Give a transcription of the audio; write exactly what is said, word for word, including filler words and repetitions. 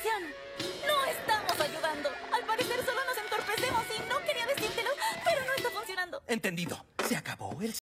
funciona. No estamos ayudando. Al parecer solo nos entorpecemos y no quería decírtelo, pero no está funcionando. Entendido. Se acabó el